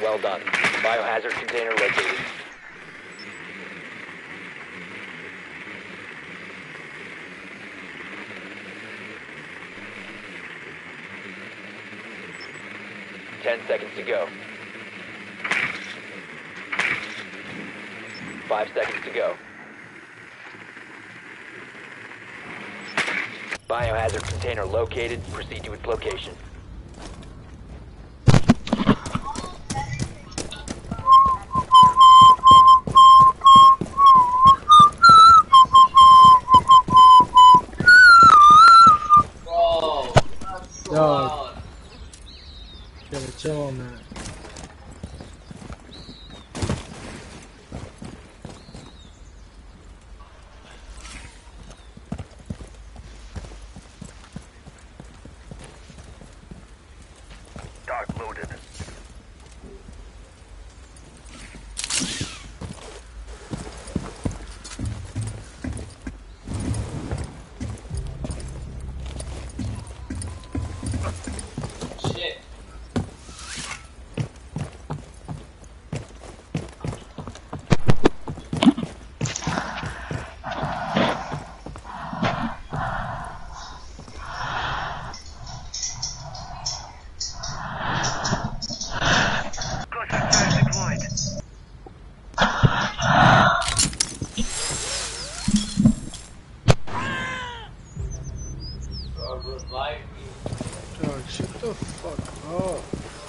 Well done. Biohazard container located. Ten seconds to go. 5 seconds to go. Biohazard container located. Proceed to its location. Bro, that's so loud. Gotta chill on that. Dark loaded. Shit. Revive me. Dog, shut the fuck up.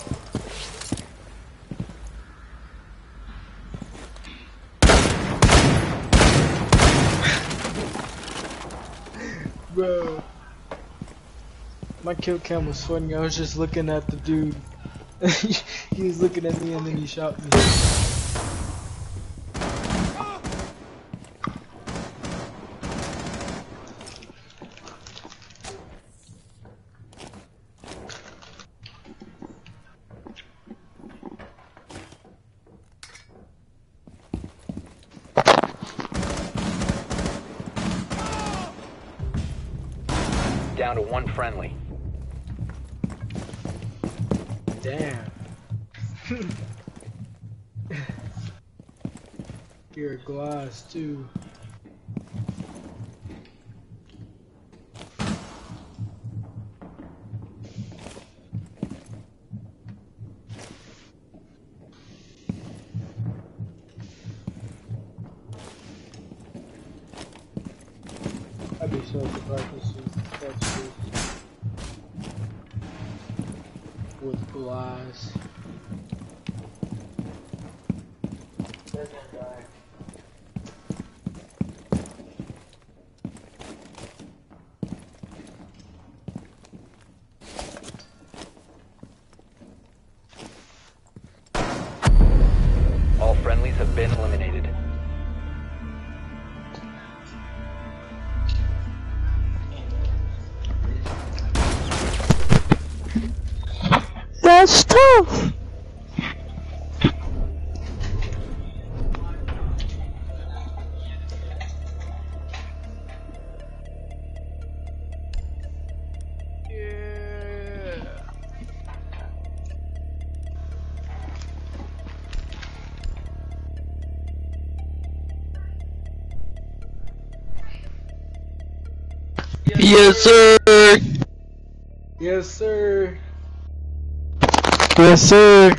Bro. My kill cam was funny. I was just looking at the dude. He was looking at me and then he shot me. Down to one friendly. Damn. You're glass too. I'd be so surprised to see that's with glass. There's one guy. All friendlies have been eliminated. That's tough. Yes, sir. Yes, sir. Yes, sir.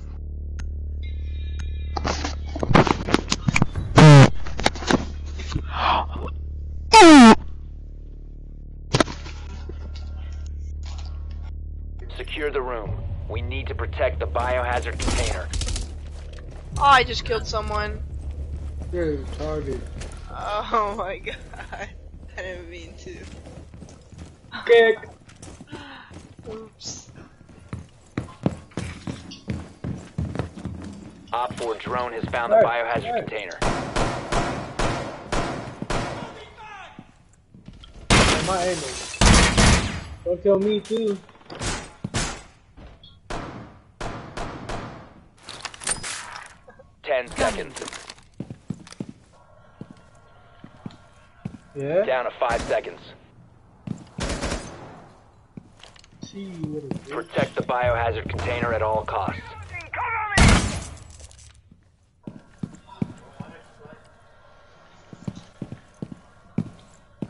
Secure the room. We need to protect the biohazard container. Oh, I just killed someone. You're retarded. Oh my god. I didn't mean to. Kick. Oops. Op 4 drone has found the biohazard container. My aiming. Don't kill me too. Ten seconds. Yeah? Down to 5 seconds. See what it is. Protect the biohazard container at all costs.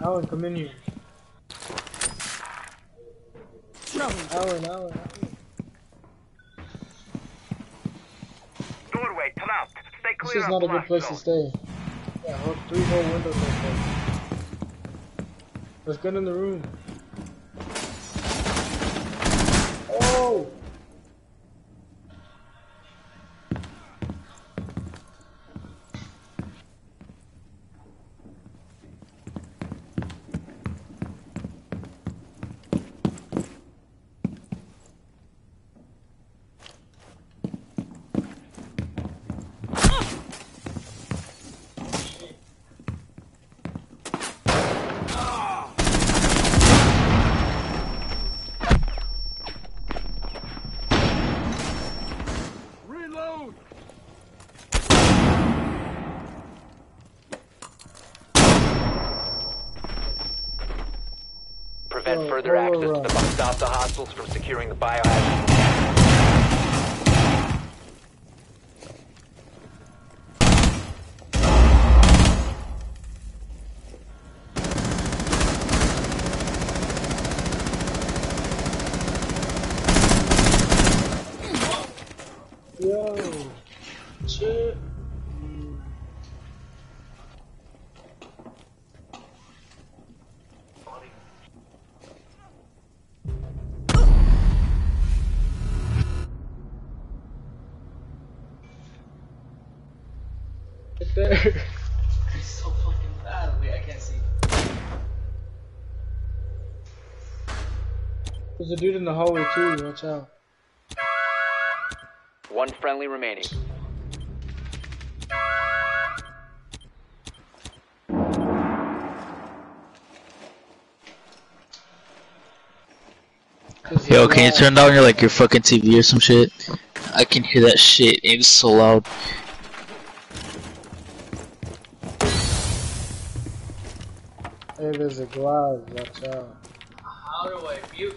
Alan, come in here. Alan. Doorway, trapped. Stay This clear is of not a good blast place zone. to stay. Yeah, three whole windows open. Let's get in the room. Oh! Reload! Prevent Oh, further oh, access to right. the stop the hostiles from securing the biohazard. Yo! Shit! Right there. He's so fucking bad. Wait, I can't see. There's a dude in the hallway too, watch out. One friendly remaining. Yo, can you turn down your fucking TV or some shit? I can hear that shit. It's so loud. Hey, there's a glass, watch out. How do I mute?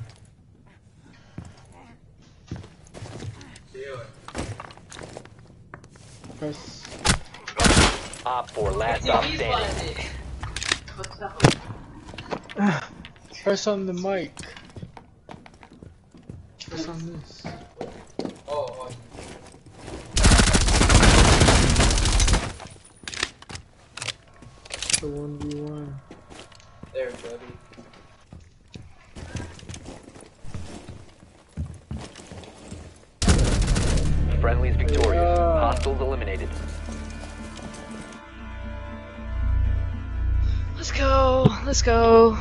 Press. Op 4, last stop TV's standing. behind it. What's up? Press on the mic. Press on this. Oh, The 1v1. there, buddy. Friendly's victorious. Yeah. Hostiles eliminated. Let's go. Let's go.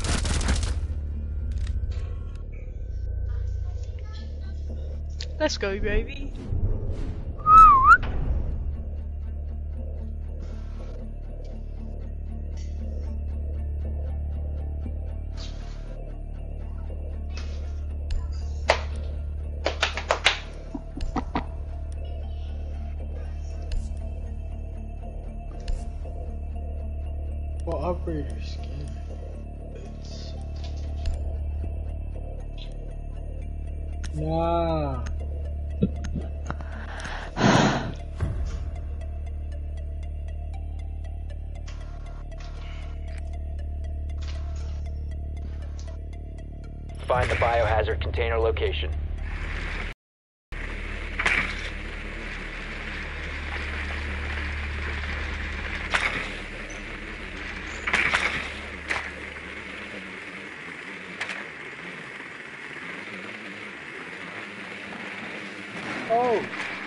Let's go, baby. What operator scan? Nah. Find the biohazard container location. Oh!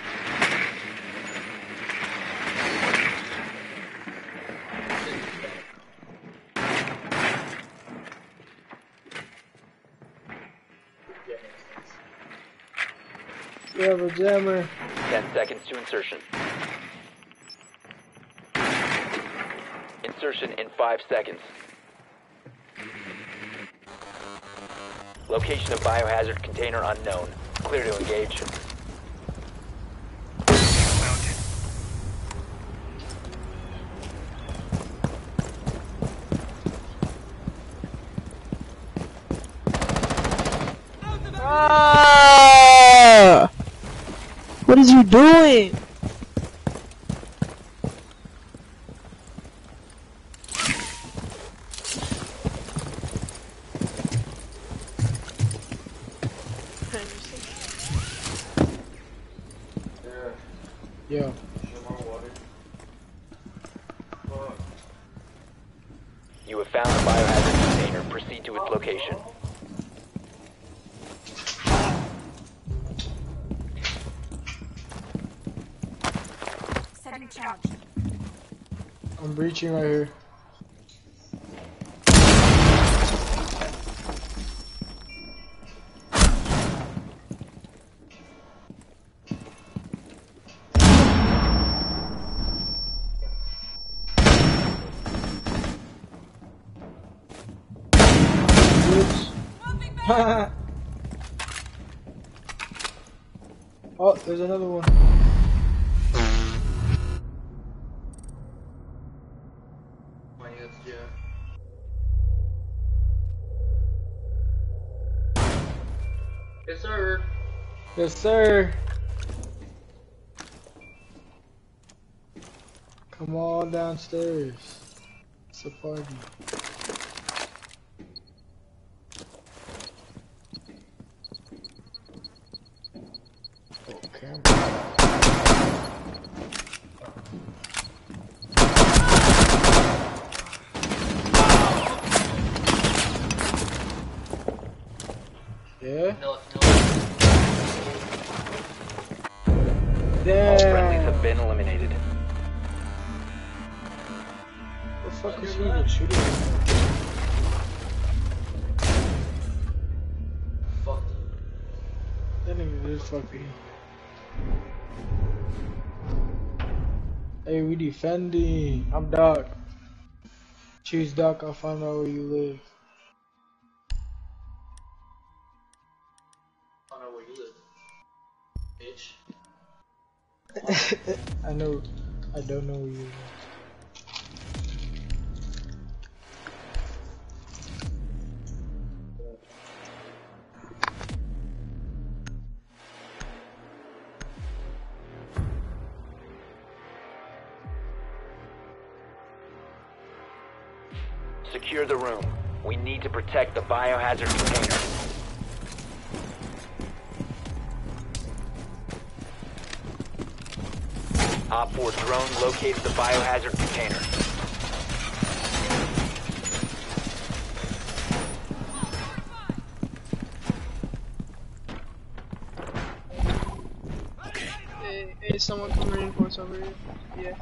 We have a jammer. 10 seconds to insertion. Insertion in 5 seconds. Location of biohazard container unknown. Clear to engage. Ah! What is you doing? Yeah. You have found the biohazard container. Proceed to its location. Setting charge. I'm breaching right here. Oh, there's another one. Yes, sir. Yes, sir. Come on downstairs. It's a party. Oh, camera. Yeah? No. All friendlies Damn. have been eliminated. What the fuck is he even shooting at? Fuck. That nigga is fucking. Hey, we defending. I'm Doc. Choose Doc, I'll find out where you live. I don't know where you live. Bitch. I know. I don't know where you live. Secure the room. We need to protect the biohazard container. Op 4 drone located the biohazard container. Hey, someone come reinforce over here. Yeah.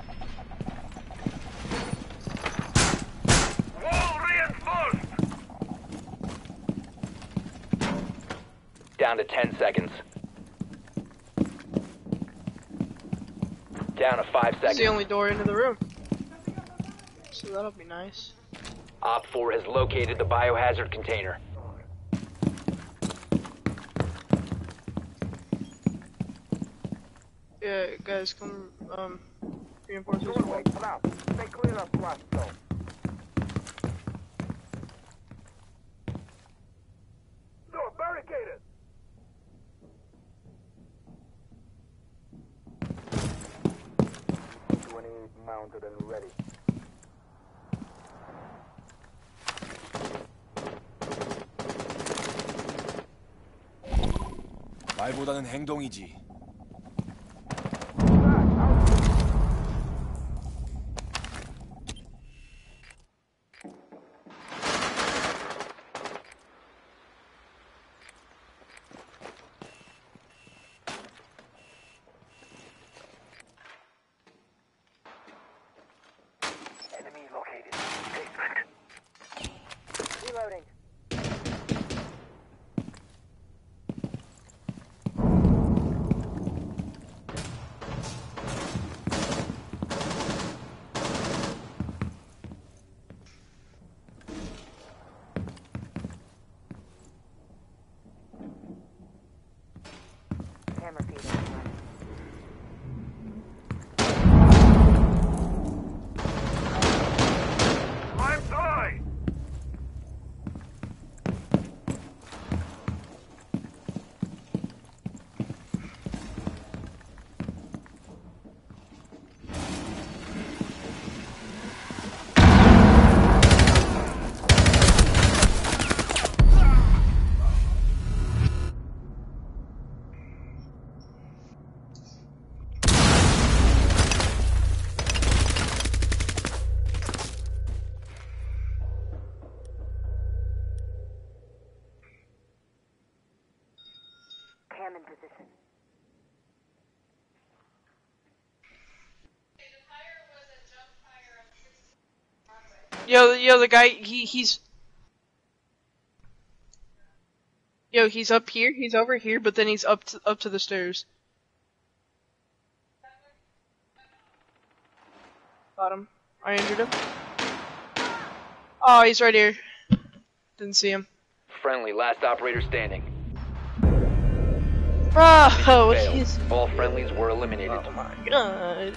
Wall reinforced! Down to 10 seconds. Down to 5 It's the seconds. only door into the room. So that'll be nice. Op 4 has located the biohazard container. Yeah, guys, come reinforce this way. Stay clear of blast zone. Door barricaded! Mounted and ready. 말보다는 행동이지. Enemy located. Basement. Reloading. Hammer feed online. I'm die! cam in position. Yo, the guy, he's up here, he's over here, but then he's up to the stairs. Got him. I injured him. Oh, he's right here. Didn't see him. Friendly, last operator standing. Bro, Failed. he's... All friendlies were eliminated. Oh my god.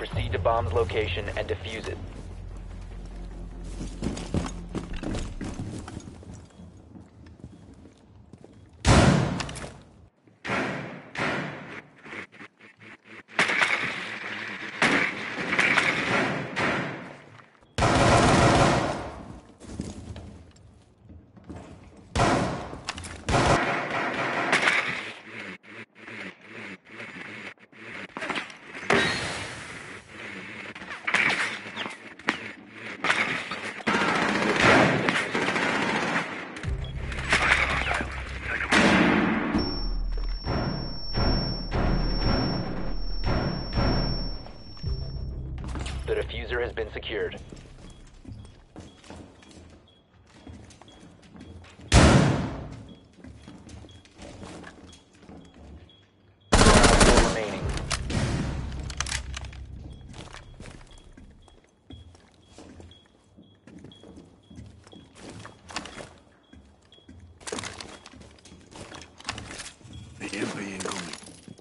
Proceed to bomb's location and defuse it. The diffuser has been secured. Still remaining. The MP incoming.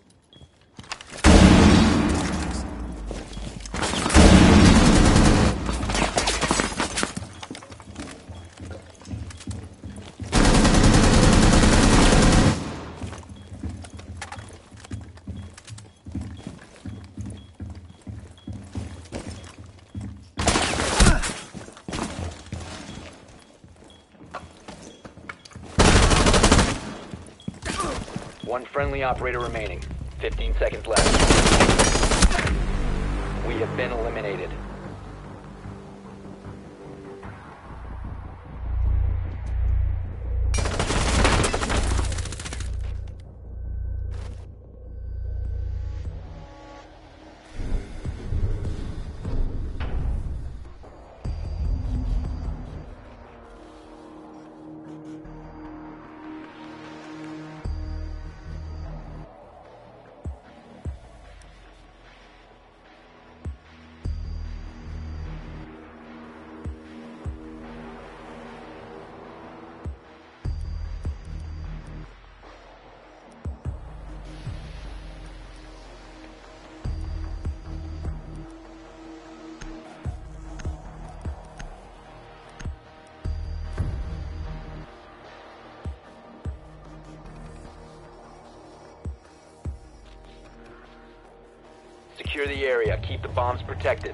One friendly operator remaining. 15 seconds left. We have been eliminated. Secure the area. Keep the bombs protected.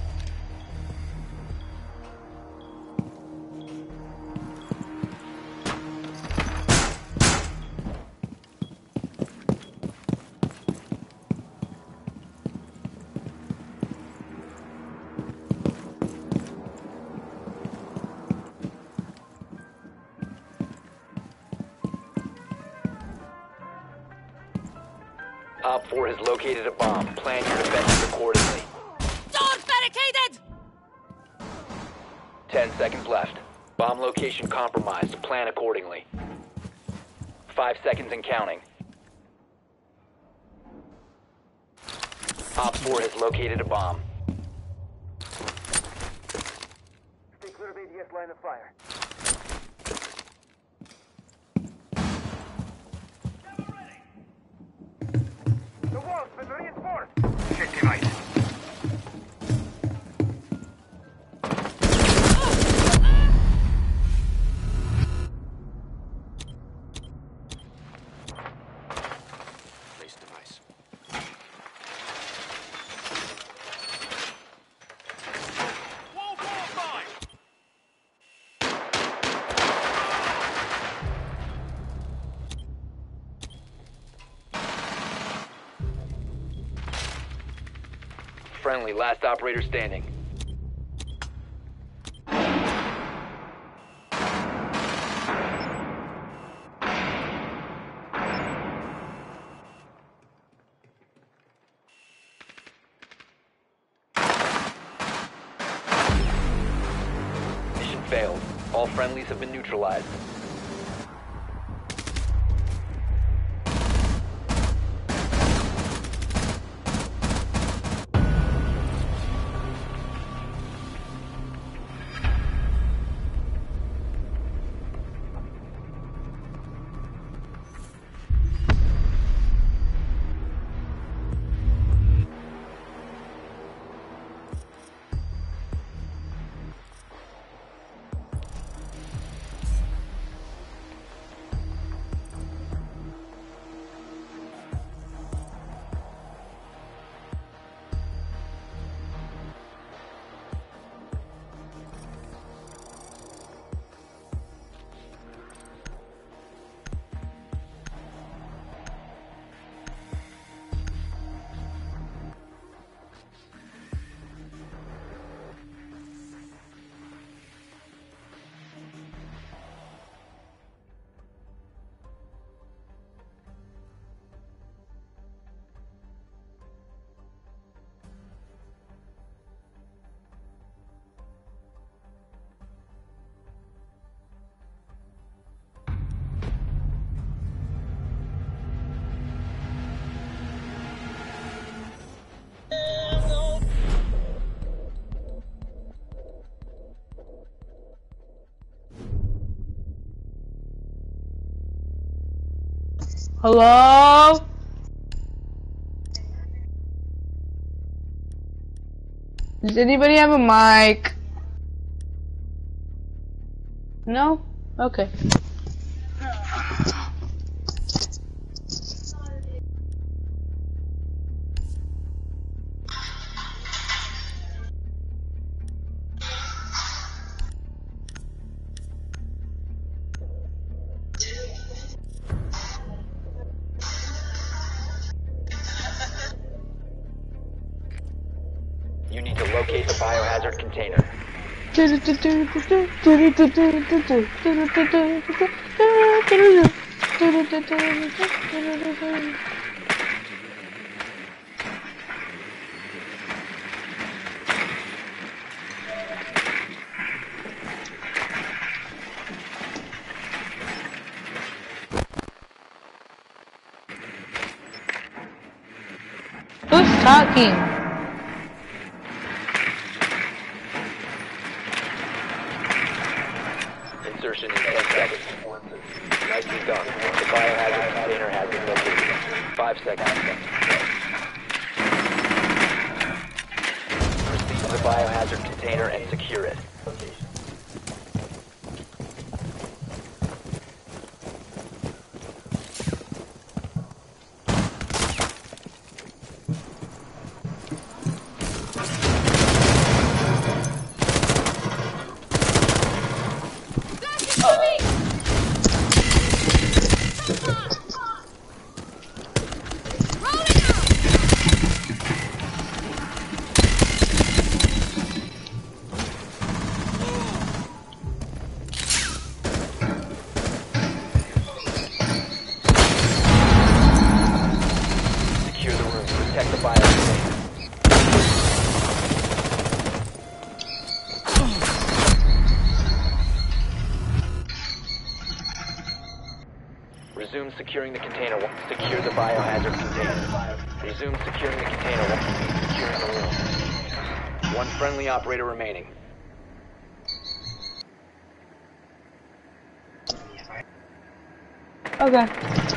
Op 4 has located a bomb. Plan your defenses accordingly. Door barricaded! 10 seconds left. Bomb location compromised. Plan accordingly. 5 seconds and counting. Op 4 has located a bomb. Stay clear of ADS line of fire. The wall's been reinforced. Shit device. Place device. Wall fortified! Friendly, last operator standing. Mission failed. All friendlies have been neutralized. Hello? Does anybody have a mic? No? Okay. You need to locate the biohazard container. Who's talking? Insertion in 10 seconds. Nicely done. The biohazard container has been located. 5 seconds. Proceed to the biohazard container and secure it. Secure the room. Protect the biohazard. Resume securing the container. Secure the biohazard container. Resume securing the container once you secure the room. One friendly operator remaining. Okay.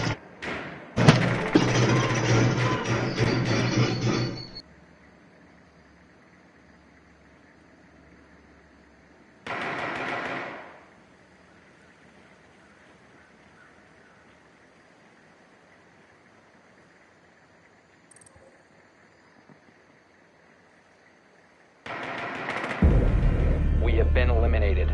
We have been eliminated.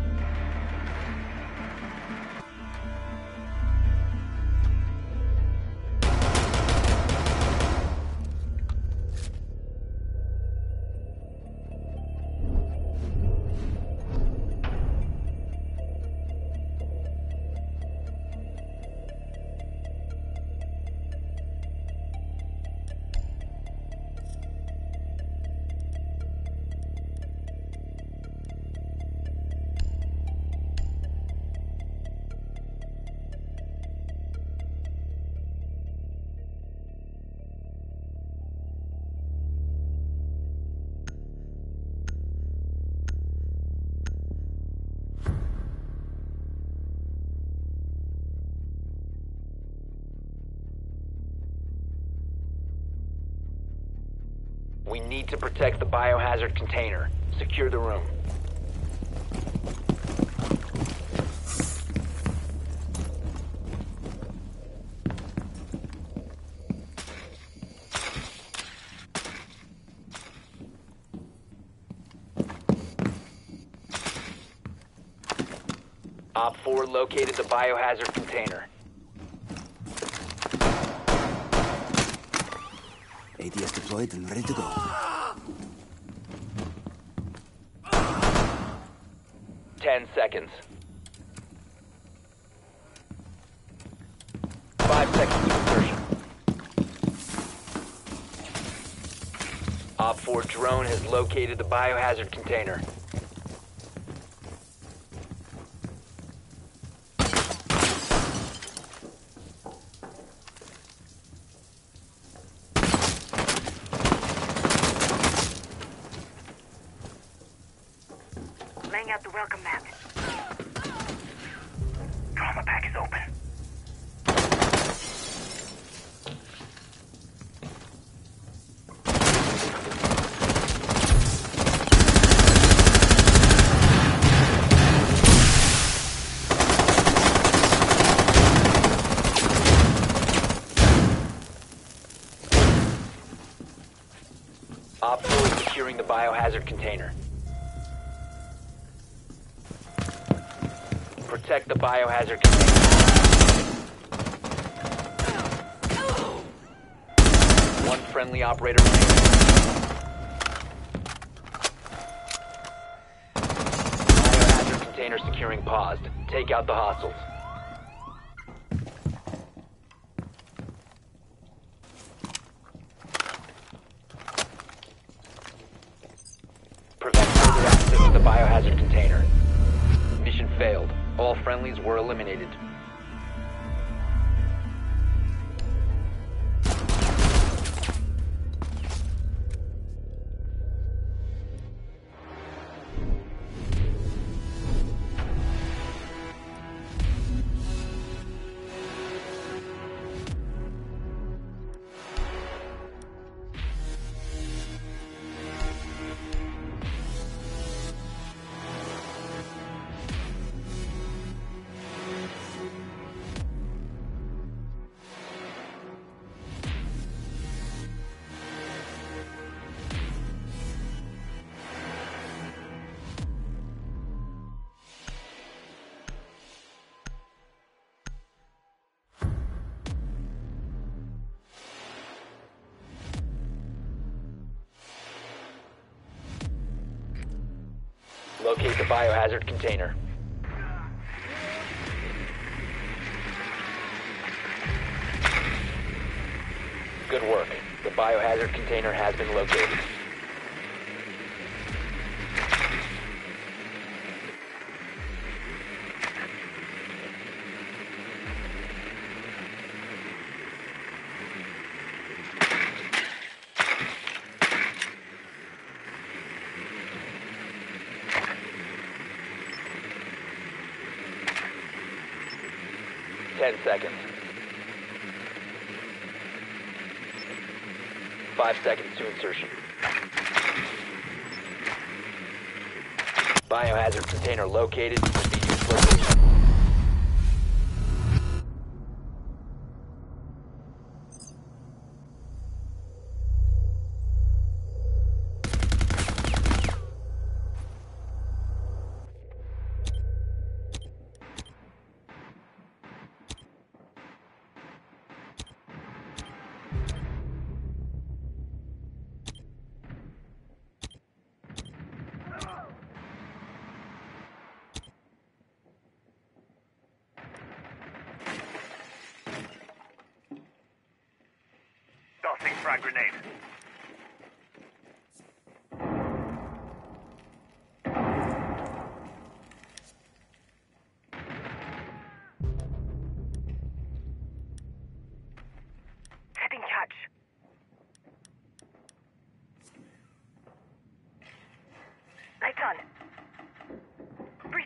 We need to protect the biohazard container. Secure the room. Op 4 located the biohazard container. ADS deployed and ready to go. 10 seconds. 5 seconds to insertion. Op 4 drone has located the biohazard container. Laying out the welcome mat. Trauma pack is open. the biohazard container. Protect the biohazard container. One friendly operator remaining. Biohazard container securing paused. Take out the hostiles. Prevent further access to the biohazard container. Mission failed. All friendlies were eliminated. Locate the biohazard container. Good work. The biohazard container has been located. Ten seconds. 5 seconds to insertion. Biohazard container located. Proceed to its location. Tossing frag grenade. Setting catch. Lights on. Breathe.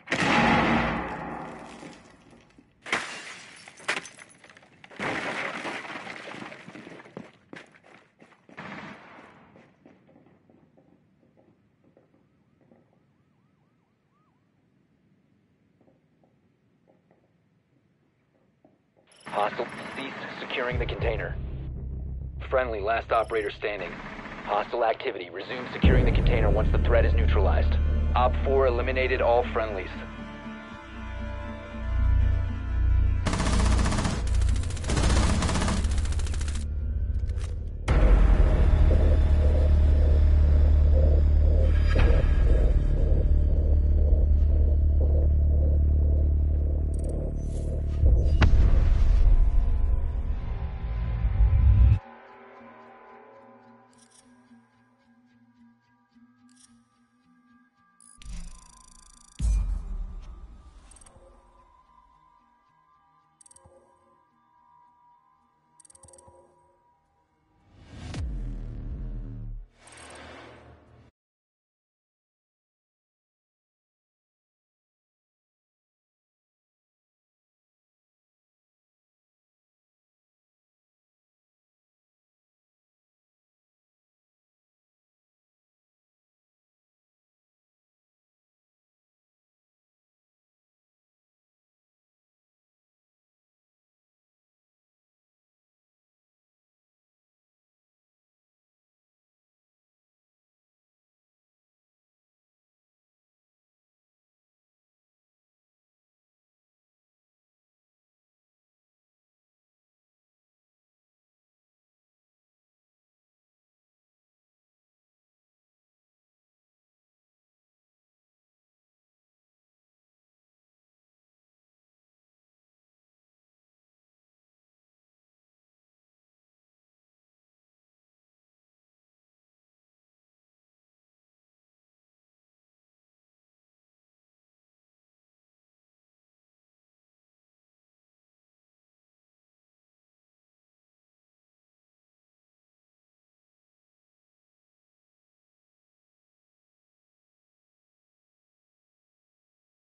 Hostile ceased securing the container. Friendly last operator standing. Hostile activity. Resume securing the container once the threat is neutralized. Op 4 eliminated all friendlies.